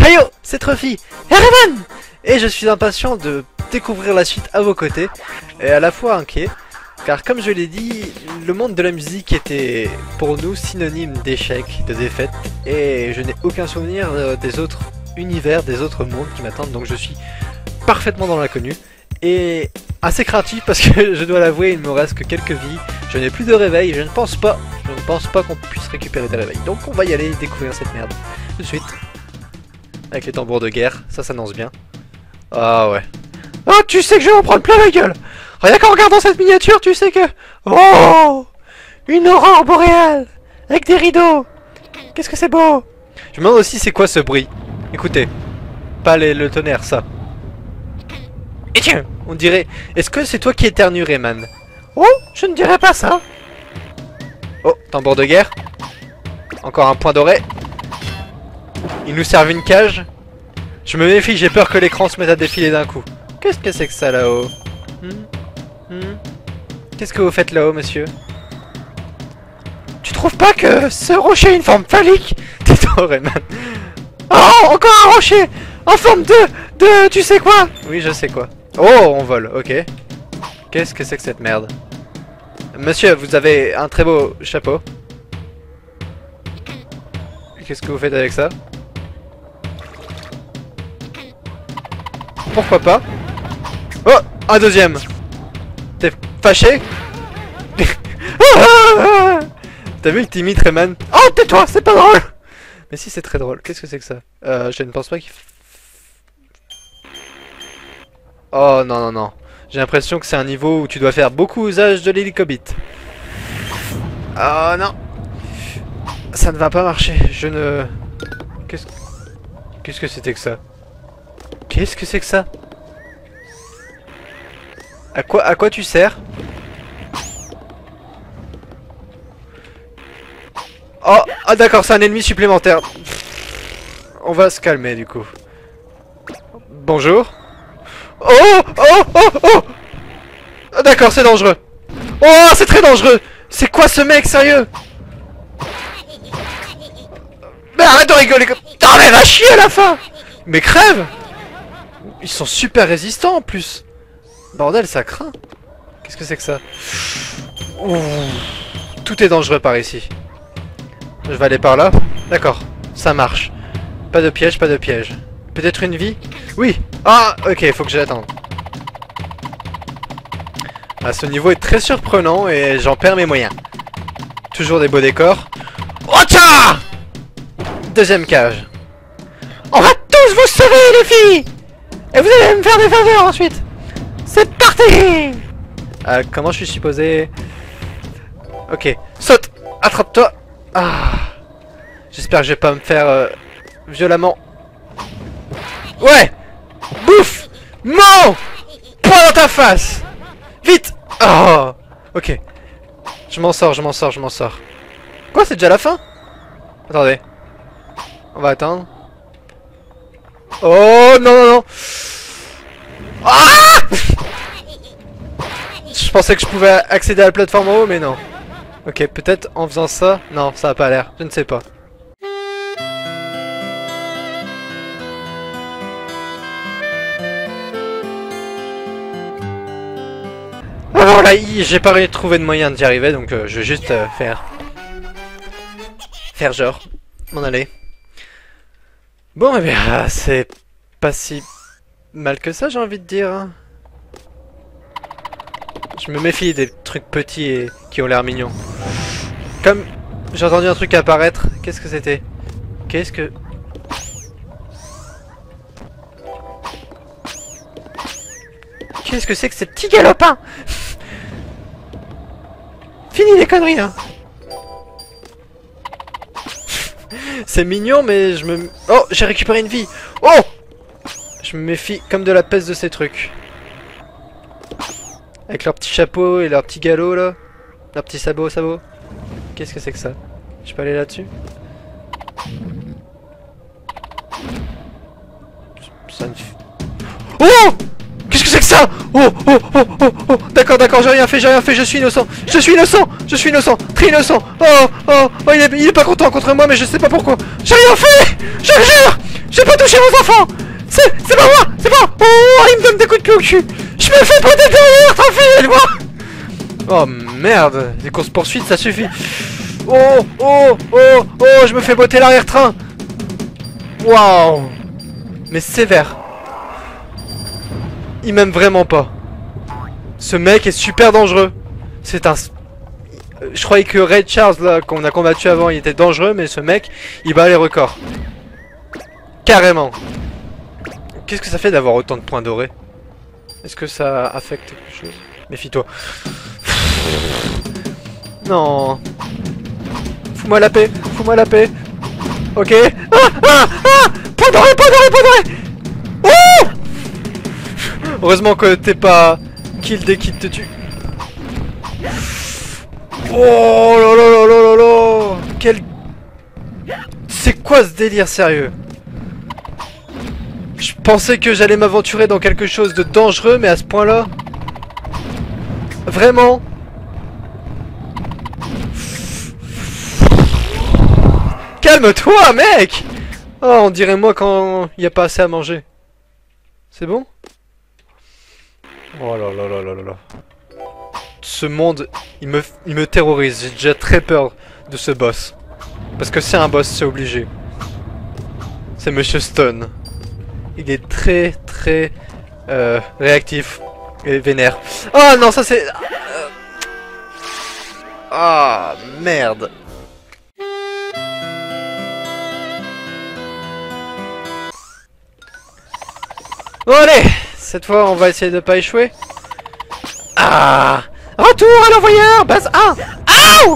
Ayo, c'est Trophy et Rayman. Et je suis impatient de découvrir la suite à vos côtés, et à la fois inquiet, car comme je l'ai dit, le monde de la musique était pour nous synonyme d'échec, de défaite, et je n'ai aucun souvenir des autres univers, des autres mondes qui m'attendent, donc je suis parfaitement dans l'inconnu, et assez craintif parce que je dois l'avouer, il me reste que quelques vies, je n'ai plus de réveil, je ne pense pas qu'on puisse récupérer des réveils, donc on va y aller découvrir cette merde, tout de suite, avec les tambours de guerre, ça s'annonce bien. Ah ouais. Oh, tu sais que je vais en prendre plein la gueule. Rien qu'en regardant cette miniature, tu sais que... Oh, une aurore boréale avec des rideaux. Qu'est-ce que c'est beau. Je me demande aussi c'est quoi ce bruit. Écoutez. Pas le tonnerre, ça. Et tiens, on dirait... Est-ce que c'est toi qui éternues, Rayman? Oh, je ne dirais pas ça. Oh, tambour de guerre. Encore un point doré. Ils nous servent une cage. Je me méfie, j'ai peur que l'écran se mette à défiler d'un coup. Qu'est-ce que c'est que ça là-haut? Qu'est-ce que vous faites là-haut, monsieur? Tu trouves pas que ce rocher a une forme phallique? Tais-toi, Rayman. Oh, encore un rocher en forme de... Tu sais quoi? Oui, je sais quoi. Oh, on vole, ok. Qu'est-ce que c'est que cette merde? Monsieur, vous avez un très beau chapeau. Qu'est-ce que vous faites avec ça? Pourquoi pas? Oh, un deuxième. T'es fâché? T'as vu le timide Rayman? Oh, tais-toi, c'est pas drôle. Mais si, c'est très drôle. Qu'est-ce que c'est que ça? Je ne pense pas qu'il... Oh non, non, non. J'ai l'impression que c'est un niveau où tu dois faire beaucoup usage de l'hélicobite. Oh non. Ça ne va pas marcher. Je ne... Qu'est-ce que c'était que ça? Qu'est-ce que c'est que ça? À quoi tu sers? Oh, ah d'accord, c'est un ennemi supplémentaire. On va se calmer du coup. Bonjour. Oh, oh, oh, oh. Ah, d'accord, c'est dangereux. Oh, c'est très dangereux. C'est quoi ce mec, sérieux? Mais arrête de rigoler comme... Oh, mais va chier à la fin. Mais crève. Ils sont super résistants en plus. Bordel, ça craint. Qu'est-ce que c'est que ça? Ouh. Tout est dangereux par ici. Je vais aller par là. D'accord, ça marche. Pas de piège, pas de piège. Peut-être une vie? Oui. Ah, ok, faut que j'attende. Ah, ce niveau est très surprenant et j'en perds mes moyens. Toujours des beaux décors. Ocha! Deuxième cage. On va tous vous sauver, les filles! Et vous allez me faire des faveurs ensuite. C'est parti. Comment je suis supposé... Ok, saute. Attrape-toi. Ah. J'espère que je vais pas me faire violemment. Ouais. Bouffe. Non. Point dans ta face. Vite. Oh. Ok. Je m'en sors, je m'en sors, je m'en sors. Quoi, c'est déjà la fin? Attendez. On va attendre. Oh non non non. Ah. Je pensais que je pouvais accéder à la plateforme en haut mais non. Ok, peut-être en faisant ça. Non, ça a pas l'air, je ne sais pas. Alors là, j'ai pas trouvé de moyen d'y arriver donc je vais juste faire genre, m'en aller. Bon, eh bien, c'est pas si mal que ça, j'ai envie de dire. Je me méfie des trucs petits et qui ont l'air mignons. Comme j'ai entendu un truc apparaître, qu'est-ce que c'était? Qu'est-ce que... Qu'est-ce que c'est que ces petits galopins? Fini les conneries, hein. C'est mignon, mais je me... Oh, j'ai récupéré une vie. Oh. Je me méfie comme de la peste de ces trucs. Avec leurs petits chapeaux et leurs petits galops, là. Leurs petits sabots. Qu'est-ce que c'est que ça? Je peux aller là-dessus? Ça ne... Oh! Qu'est-ce que c'est que ça? Oh, oh, oh, oh, oh. D'accord, d'accord, j'ai rien fait, je suis innocent. Je suis innocent, très innocent. Oh, oh, oh, il est pas content contre moi, mais je sais pas pourquoi. J'ai rien fait! Je jure! vais pas toucher vos enfants. C'est pas moi. C'est pas. Oh, il me donne des coups de pied au cul. Je me fais pointer derrière, tranquille, moi. Oh merde, les courses poursuites ça suffit. Oh, oh, oh, oh, je me fais botter l'arrière-train. Waouh. Mais sévère. Il m'aime vraiment pas. Ce mec est super dangereux. C'est un... Je croyais que Ray Charles, là, qu'on a combattu avant, il était dangereux, mais ce mec, il bat les records. Carrément. Qu'est-ce que ça fait d'avoir autant de points dorés? Est-ce que ça affecte quelque chose? Méfie-toi. Non. Fous-moi la paix, fous-moi la paix. Ok. Ah, ah, ah. Point doré, point doré, point doré. Oh. Heureusement que t'es pas kill dès qu'il te tue. Oh là là là là là là. Quel... C'est quoi ce délire sérieux? Je pensais que j'allais m'aventurer dans quelque chose de dangereux, mais à ce point-là... Vraiment? Calme-toi, mec! Oh, on dirait moi quand il n'y a pas assez à manger. C'est bon? Oh là là là là là là. Ce monde, il me terrorise. J'ai déjà très peur de ce boss. Parce que c'est un boss, c'est obligé. C'est Monsieur Stone. Il est très très réactif et vénère. Oh non, ça c'est... Ah merde. Bon allez, cette fois on va essayer de pas échouer. Ah, retour à l'envoyeur, base 1. Aouh.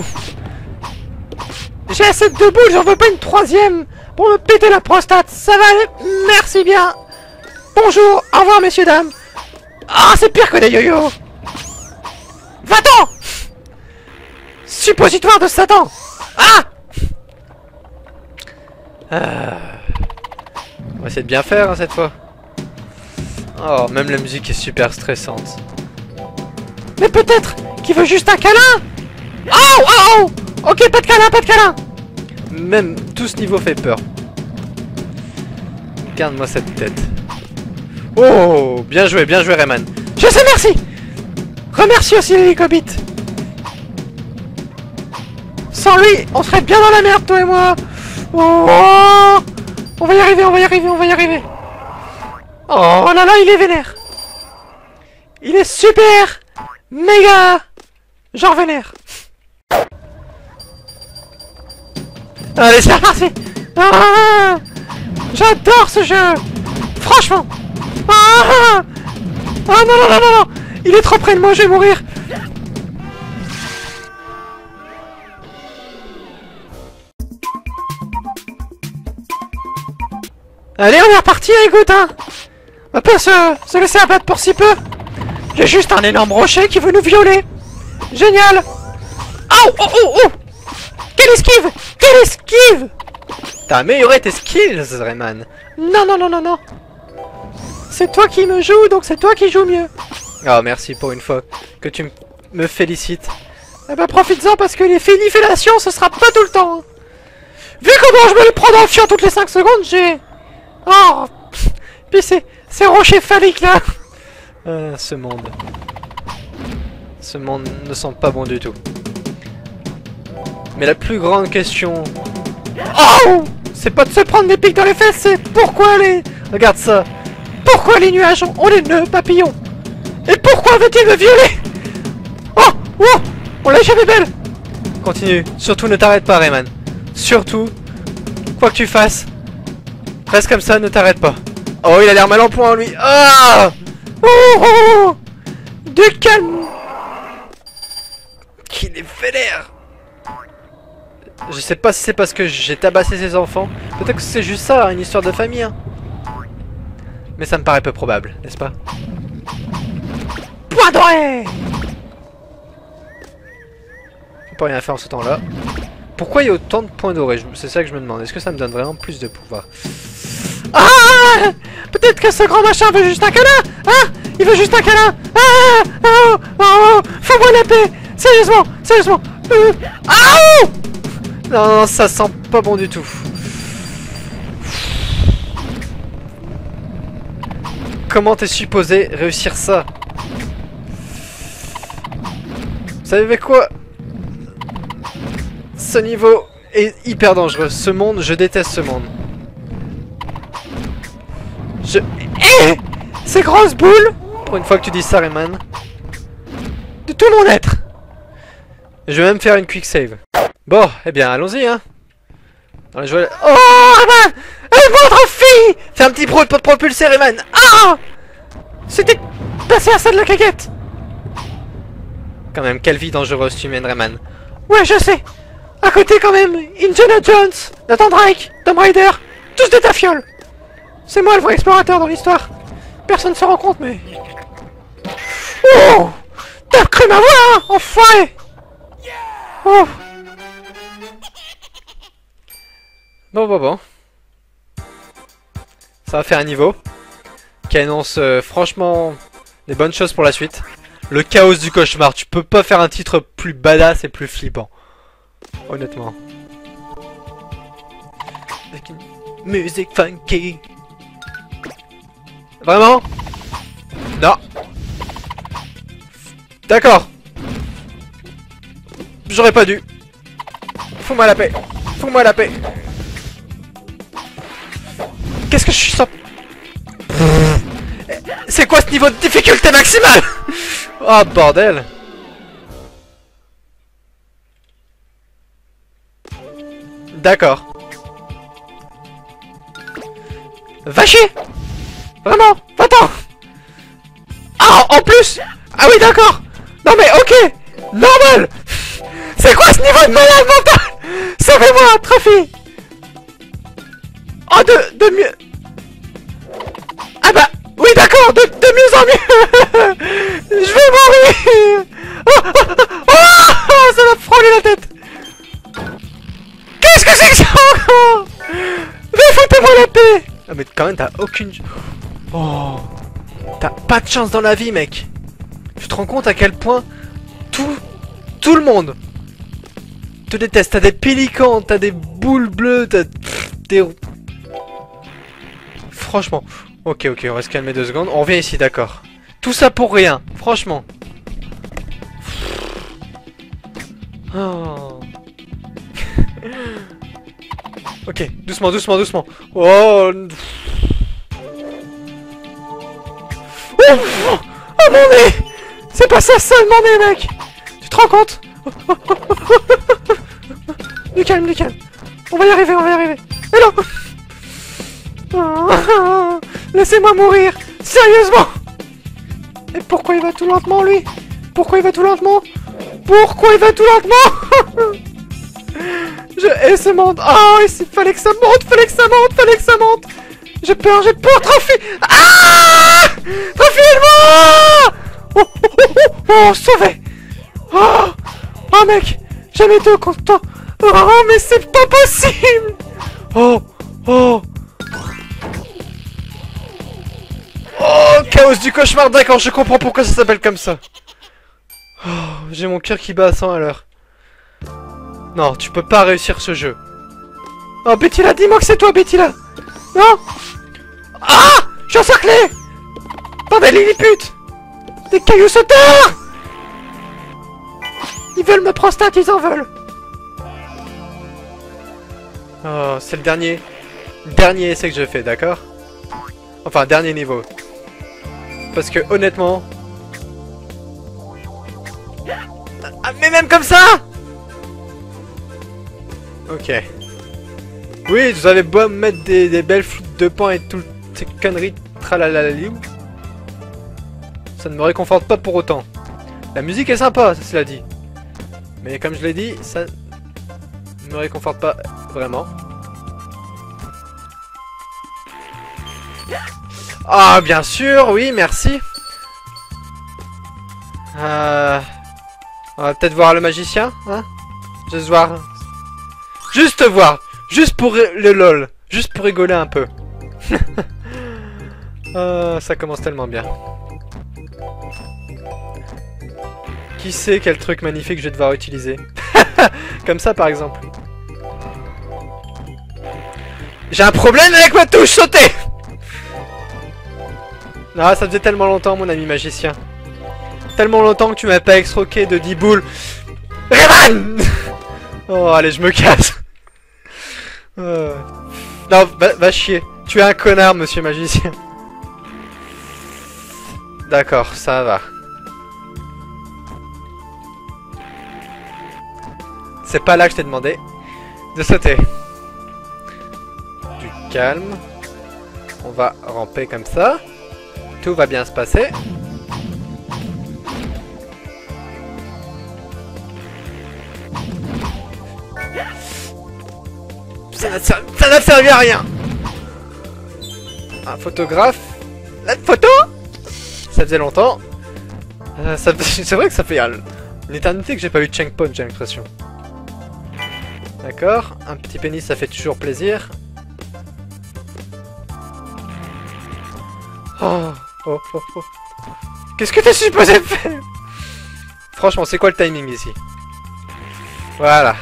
J'ai assez de boules, j'en veux pas une troisième pour me péter la prostate. Ça va aller, merci bien. Bonjour, au revoir messieurs dames. Ah, c'est pire que des yo-yo. Va-t'en. Suppositoire de Satan. Ah. On va essayer de bien faire hein, cette fois. Oh, même la musique est super stressante. Mais peut-être qu'il veut juste un câlin. Oh, oh, oh. Ok, pas de câlin, pas de câlin. Même tout ce niveau fait peur. Regarde-moi cette tête. Oh, bien joué Rayman. Je sais, merci. Remercie aussi l'hélicobit. Sans lui, on serait bien dans la merde, toi et moi. Oh, on va y arriver, on va y arriver, on va y arriver. Oh là là, il est vénère. Il est super méga genre vénère. Allez, c'est reparti. Ah, j'adore ce jeu. Franchement. Ah, ah non, non, non, non, non. Il est trop près de moi, je vais mourir. Allez, on est reparti, écoute, hein. On va pas se laisser abattre pour si peu. Il y a juste un énorme rocher qui veut nous violer. Génial. Oh, oh, oh, oh. Quelle esquive. Quelle esquive. T'as amélioré tes skills, Rayman. Non, non, non, non, non. C'est toi qui me joues, donc c'est toi qui joues mieux. Oh, merci pour une fois que tu me félicites. Eh ben, profites-en parce que les félicitations, ce sera pas tout le temps. Hein. Vu comment je me le prends dans le fion toutes les 5 secondes, j'ai... Oh. Puis ces rochers phalliques là. Ce monde. Ce monde ne sent pas bon du tout. Mais la plus grande question... Oh, c'est pas de se prendre des pics dans les fesses, c'est pourquoi les... Regarde ça. Pourquoi les nuages ont les nœuds papillons? Et pourquoi veut-il me violer? Oh, oh, on l'a jamais belle. Continue. Surtout ne t'arrête pas, Rayman. Surtout, quoi que tu fasses, reste comme ça, ne t'arrête pas. Oh, il a l'air mal en point, lui. Ah, oh, oh, oh. Du calme. Qu'il est vénère. Je sais pas si c'est parce que j'ai tabassé ses enfants. Peut-être que c'est juste ça, une histoire de famille. Hein. Mais ça me paraît peu probable, n'est-ce pas? Point doré. On peut rien faire en ce temps-là. Pourquoi il y a autant de points dorés? C'est ça que je me demande. Est-ce que ça me donne vraiment plus de pouvoir? Ah! Peut-être que ce grand machin veut juste un câlin. Ah! Il veut juste un câlin. Ah! Oh! Oh! Fais-moi la paix. Sérieusement! Sérieusement! Ah! Non, non, ça sent pas bon du tout. comment t'es supposé réussir ça? Vous savez quoi? Ce niveau est hyper dangereux. Ce monde, je déteste ce monde. Eh, ces grosses boules! Pour une fois que tu dis ça, Rayman. De tout mon être! Je vais même faire une quick save. Bon, eh bien, allons-y, hein. Dans les jouets... Oh, Rayman! Un votre fille! Fais un petit bruit pour te propulser, Rayman! Ah! C'était passé à ça de la caquette! Quand même, quelle vie dangereuse tu mènes, Rayman. Ouais, je sais! À côté, quand même, Indiana Jones, Nathan Drake, Tomb Raider, tous des tafioles! C'est moi le vrai explorateur dans l'histoire! Personne ne se rend compte, mais... Oh! T'as cru ma voix, hein, enfoiré! Oh! Bon. Ça va faire un niveau qui annonce franchement des bonnes choses pour la suite. Le chaos du cauchemar. Tu peux pas faire un titre plus badass et plus flippant. Honnêtement. Avec une musique funky. Vraiment? Non. D'accord. J'aurais pas dû. Fous-moi la paix. Fous-moi la paix. Qu'est-ce que je suis sans... C'est quoi ce niveau de difficulté maximale? Oh bordel. D'accord. Va chier. Vraiment, va-t'en. Ah, en plus. Ah oui, d'accord. Non mais ok. Normal. C'est quoi ce niveau de malade mental? Sauvez-moi, Trophy. Oh, de mieux... Ah bah, oui d'accord, de mieux en mieux. Je vais mourir. Oh, ça m'a frôlé la tête. Qu'est-ce que c'est que ça encore? Mais foutez-moi la paix. Ah mais quand même, t'as aucune... Oh, t'as pas de chance dans la vie, mec. Tu te rends compte à quel point tout le monde te déteste. T'as des pélicans, t'as des boules bleues, t'as des... Franchement. Ok, on va se calmer 2 secondes. On revient ici, d'accord. Tout ça pour rien, franchement. Oh. Ok, doucement. Oh. Oh mon nez. C'est pas ça, mon nez, mec. Tu te rends compte? Du calme. On va y arriver. Mais non. Oh, laissez-moi mourir. Sérieusement. Et pourquoi il va tout lentement, lui? Pourquoi il va tout lentement? Je hais ce monde. Oh, il fallait que ça monte. J'ai peur, Trophy. Ah, Trophy, elle oh, sauvé. Oh, mec, jamais été content. Oh, mais c'est pas possible. Oh, chaos du cauchemar, d'accord, je comprends pourquoi ça s'appelle comme ça. Oh, j'ai mon cœur qui bat à 100 à l'heure. Non, tu peux pas réussir ce jeu. Oh, Betty-la, dis-moi que c'est toi, Betty-la. Non. Ah, je suis encerclé par des lilliputes. Des cailloux sauteurs. Ils veulent me prostate, ils en veulent. Oh, c'est le dernier essai que je fais, d'accord? Enfin, dernier niveau. Parce que, honnêtement... Ah, mais même comme ça! Ok. Oui, vous avez beau me mettre des belles flûtes de pan et toutes ces conneries tralalaliou. Ça ne me réconforte pas pour autant. La musique est sympa, cela dit. Mais comme je l'ai dit, ça ne me réconforte pas vraiment. Ah, bien sûr, oui, merci. On va peut-être voir le magicien, hein? Juste voir. Juste pour le lol. Juste pour rigoler un peu. Ça commence tellement bien. Qui sait quel truc magnifique je vais devoir utiliser? Comme ça, par exemple. J'ai un problème avec ma touche sautée. Ah, ça faisait tellement longtemps, mon ami magicien. Tellement longtemps que tu m'as pas extroqué de 10 boules. Rayman. Oh, allez, je me casse. Non, va chier. Tu es un connard, monsieur magicien. D'accord, ça va. C'est pas là que je t'ai demandé de sauter. Du calme. On va ramper comme ça. Tout va bien se passer. Ça n'a servi à rien. Un photographe. La photo. Ça faisait longtemps. C'est vrai que ça fait l'éternité que j'ai pas eu de checkpoint, j'ai l'impression. D'accord. Un petit pénis, ça fait toujours plaisir. Oh. Qu'est-ce que t'es supposé faire? Franchement, c'est quoi le timing ici? Voilà.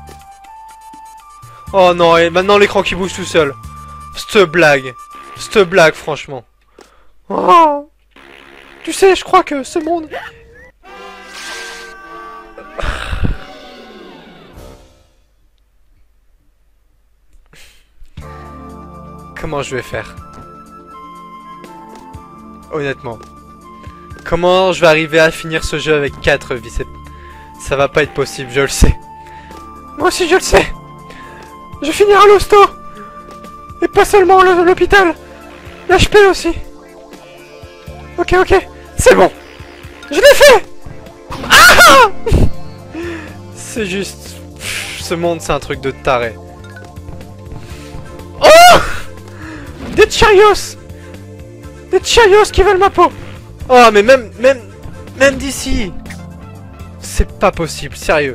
Oh non, et maintenant l'écran qui bouge tout seul. Cette blague, franchement. Oh. Tu sais, je crois que ce monde... Comment je vais faire? Honnêtement. Comment je vais arriver à finir ce jeu avec 4 vies? Ça va pas être possible, je le sais. Moi aussi je le sais. Je finirai à l'hosto. Et pas seulement l'hôpital. L'HP aussi. Ok, c'est bon. Je l'ai fait. Ah. C'est juste... ce monde, c'est un truc de taré. Oh. Des Cheerios. Des Cheerios qui veulent ma peau. Oh, mais même d'ici. C'est pas possible, sérieux.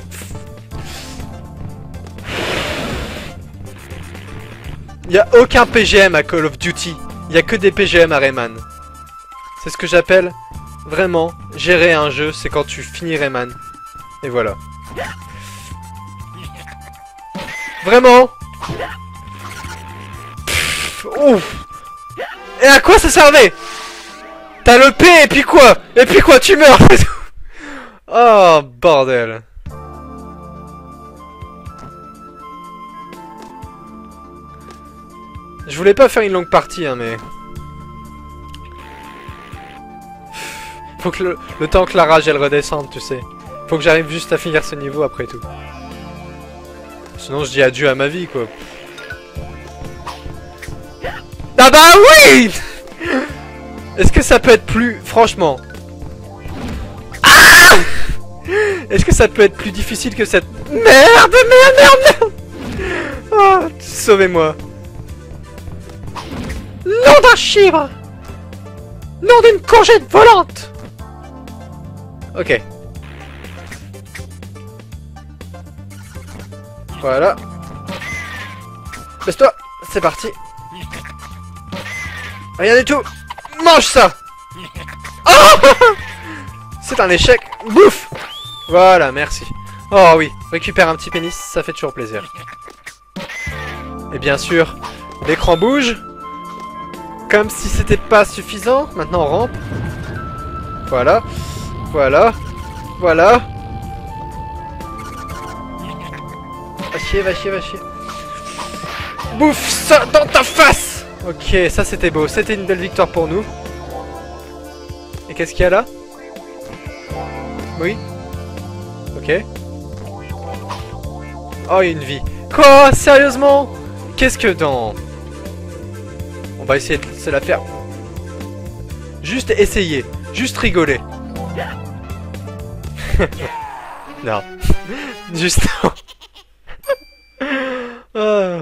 Il y a aucun PGM à Call of Duty. Il y a que des PGM à Rayman. C'est ce que j'appelle vraiment gérer un jeu, c'est quand tu finis Rayman. Et voilà. Vraiment. Ouf. Et à quoi ça servait? T'as le P et puis quoi? Et puis quoi? Tu meurs. Oh bordel. Je voulais pas faire une longue partie hein, mais... Faut que le temps que la rage elle redescende, tu sais. Faut que j'arrive juste à finir ce niveau après tout. Sinon je dis adieu à ma vie quoi. Ah bah oui. Est-ce que ça peut être plus... Franchement. Ah. Est-ce que ça peut être plus difficile que cette... Merde. Oh, sauvez-moi. Nom d'un chivre. Nom d'une courgette volante. Ok. Voilà. Baisse-toi. C'est parti. Rien du tout. Mange ça. Oh. C'est un échec. Bouffe. Voilà, merci. Oh oui, récupère un petit pénis, ça fait toujours plaisir. Et bien sûr, l'écran bouge. Comme si c'était pas suffisant. Maintenant on rampe. Voilà. Voilà. Voilà. Va chier, va chier, va chier. Bouffe ça dans ta face. Ok, ça c'était beau. C'était une belle victoire pour nous. Et qu'est-ce qu'il y a là? Oui. Ok. Oh, il y a une vie. Quoi? Sérieusement? Qu'est-ce que dans... On va essayer de se la faire. Juste essayer. Juste rigoler. Non. Juste... Ah.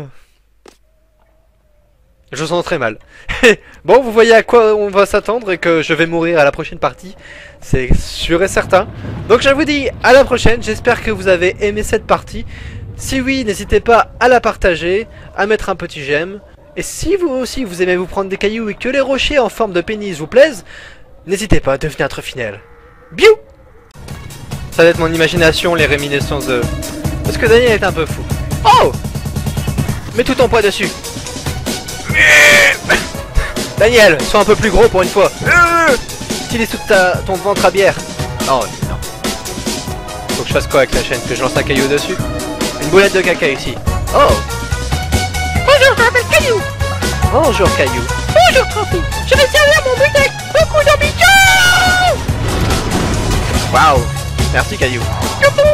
Je sens très mal. Bon, vous voyez à quoi on va s'attendre et que je vais mourir à la prochaine partie. C'est sûr et certain. Donc je vous dis à la prochaine. J'espère que vous avez aimé cette partie. Si oui, n'hésitez pas à la partager, à mettre un petit j'aime. Et si vous aussi vous aimez vous prendre des cailloux et que les rochers en forme de pénis vous plaisent, n'hésitez pas à devenir un finel. Biou! Ça va être mon imagination, les réminiscences de... Parce que Daniel est un peu fou. Oh! Mets tout ton poids dessus. Daniel, sois un peu plus gros pour une fois. Stylé sous ton ventre à bière. Oh non. Faut que je fasse quoi avec la chaîne? Que je lance un caillou dessus? Une boulette de caca ici. Oh. Bonjour, je m'appelle Caillou. Bonjour caillou. Bonjour, Trampy. Je vais servir mon but avec beaucoup d'ambition. Waouh. Merci caillou. Youhou.